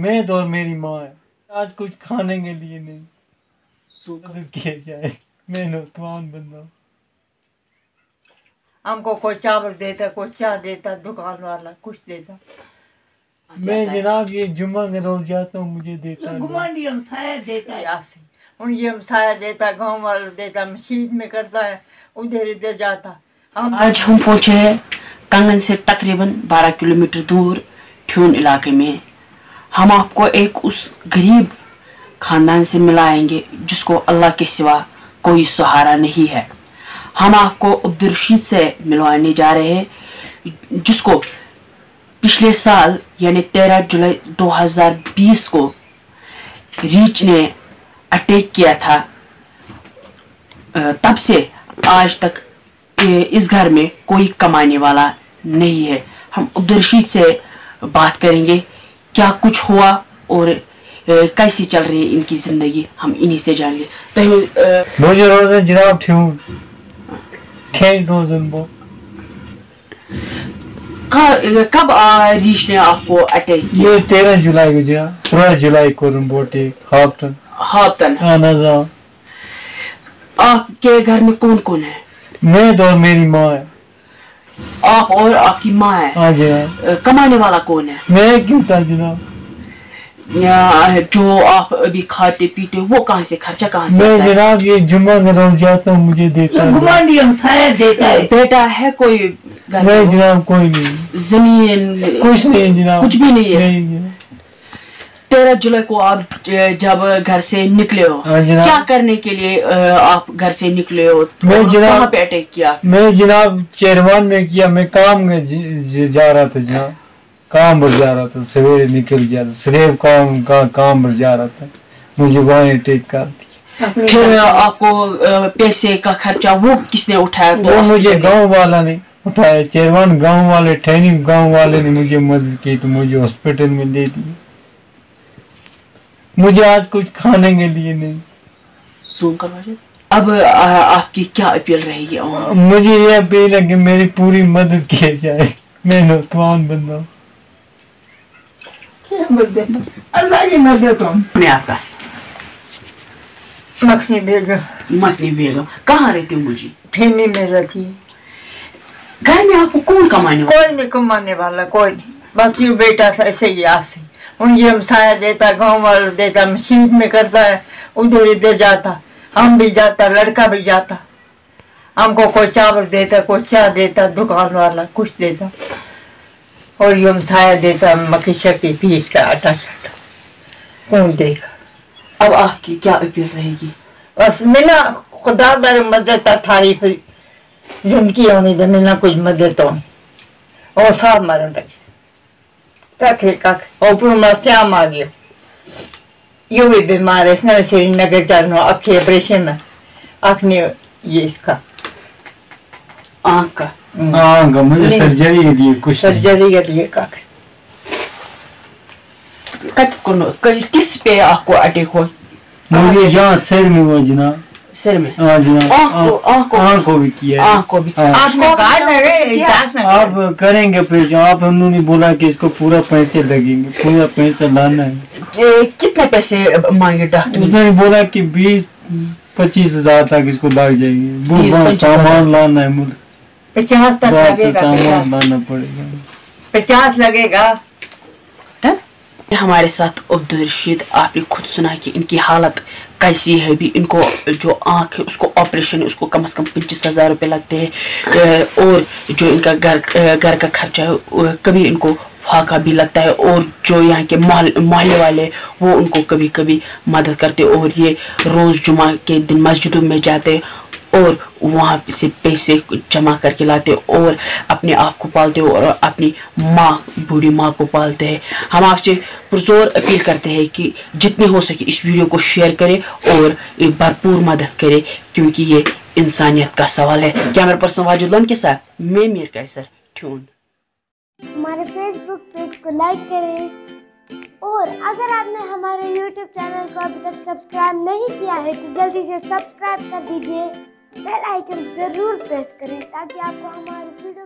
मैं तो और मेरी माँ है। आज कुछ खाने के लिए नहीं, मदद किया जाए। मैं नौजवान बंदा हूँ। हमको कोई चावल देता, कोई चाय देता, दुकान वाला कुछ देता। मैं जनाब ये जुम्मा के रोज जाता हूँ, मुझे देता घुमांडी हमसाया देता है यहाँ से, उन ये हमसाया देता, गाँव वाला देता, मस्जिद में करता है, उधर इधर जाता। आज हम पहुंचे हैं कंगन से तकरीबन 12 किलोमीटर दूर ठ्यून इलाके में। हम आपको एक उस गरीब खानदान से मिलाएंगे जिसको अल्लाह के सिवा कोई सहारा नहीं है। हम आपको अब्दुल रशीद से मिलवाने जा रहे हैं जिसको पिछले साल यानी 13 जुलाई 2020 को रीच ने अटैक किया था। तब से आज तक इस घर में कोई कमाने वाला नहीं है। हम अब्दुल रशीद से बात करेंगे क्या कुछ हुआ और कैसी चल रही है इनकी जिंदगी, हम इन्हीं से जान ले। मुझे रोज़ जनाब ठ्यून रोज़न वो कब रीच ने आपको अटैक किया? ये 13 जुलाई को जनाब, 13 जुलाई को रिपोर्टे हाप्टन। आपके घर में कौन कौन है? मैं तो और मेरी माँ है। आप और आपकी माँ है? हाँ जनाब। कमाने वाला कौन है? मैं क्यों था जनाब। या जो आप अभी खाते पीते हो वो कहाँ से, खर्चा कहाँ से? मैं जनाब ये जुम्मा के रोज जाता हूँ, मुझे देता है। देता है। बेटा है कोई? नहीं जनाब, कोई नहीं। जमीन कुछ नहीं जनाब, कुछ भी नहीं है। नहीं। 13 जुलाई को आप जब घर से निकले हो, क्या करने के लिए आप घर से निकले हो? मैं जनाब कहाँ पे अटैक किया? मैं जनाब चेरवान में किया। मैं काम में जा रहा था जनाब, काम पर जा रहा था, सवेरे निकल गया था, सिर्फ काम पर जा रहा था, मुझे वहाँ अटैक कर दिया। फिर आपको पैसे का खर्चा वो किसने उठाया? वो मुझे गांव वाला ने उठाया, चेरवान गांव वाले, ट्रेनिंग गांव वाले ने मुझे मदद की तो मुझे हॉस्पिटल में ले दिया। मुझे आज कुछ खाने के लिए नहीं। अब आपकी क्या अपील रहेगी? मुझे ये अपील है कि मेरी पूरी मदद की जाए। मैं नौजवान बंदा हूँ। अल्लाह की मदद हो। आपका मखनी बेगम कहाँ रहती हूँ? मुझे फेमी में रहती है। घर में आपको कौन कमाने वाला? कोई नहीं कमाने वाला, कोई नहीं। बस ये बेटा ऐसे ही आसे, उन ये हमसाया देता, गाँव वाला देता, मस्जिद में करता है, उधर इधर जाता, हम भी जाता, लड़का भी जाता। हमको कोई चावल देता, कोई चाय देता, दुकान वाला कुछ देता, और ये हमसाया देता, मक्की शक्की पीस का आटा शाटा, कौन देगा? अब आपकी क्या अपील रहेगी? बस मिला खुदा मेरे मदद तारीफ जिंदगी होनी तो मिलना कुछ मदद होनी, और साहब मरण लगे श्याम आ गया। यो भी बीमार है, इसने श्रीनगर चलना, आँखें ऑपरेशन में, आँख ने ये इसका आँख का मुझे सर्जरी के लिए, कुछ सर्जरी के लिए किस पे आपको अटैक हुआ? मुझे यहाँ सिर में हुआ जनाब, सिर में। आँख को भी किया। आँख में काट लगे। आप करेंगे फिर आप, उन्होंने बोला कि इसको पूरा पैसे लगेंगे, पूरा पैसा लाना है। कितने पैसे मांगे डॉक्टर? उसने बोला कि 20-25 हजार तक इसको लग जाएंगे। सामान लाना है, 50 तक लगेगा, सामान लाना पड़ेगा, 50 लगेगा। हमारे साथ अब्दुल रशीद, आपने खुद सुना कि इनकी हालत कैसी है। भी इनको जो आँख है उसको ऑपरेशन है, उसको कम से कम 25,000 रुपये लगते हैं, और जो इनका घर का खर्चा है कभी इनको फाका भी लगता है, और जो यहाँ के मोहल्ले वाले वो उनको कभी कभी मदद करते, और ये रोज़ जुमा के दिन मस्जिदों में जाते और वहाँ से पैसे जमा करके लाते और अपने आप को पालते और अपनी माँ, बूढ़ी माँ को पालते हैं। हम आपसे पुरजोर अपील करते हैं कि जितनी हो सके इस वीडियो को शेयर करें और भरपूर मदद करें, क्योंकि ये इंसानियत का सवाल है। कैमरा पर्सन वाजुद्दीन के साथ मैं मीर कैसर, ठ्यून। हमारे फेसबुक पेज को लाइक करें, और अगर आपने हमारे यूट्यूब चैनल को अभी तक सब्सक्राइब नहीं किया है तो जल्दी से सब्सक्राइब कर दीजिए। बेल आइकन जरूर प्रेस करें ताकि आपको हमारे वीडियो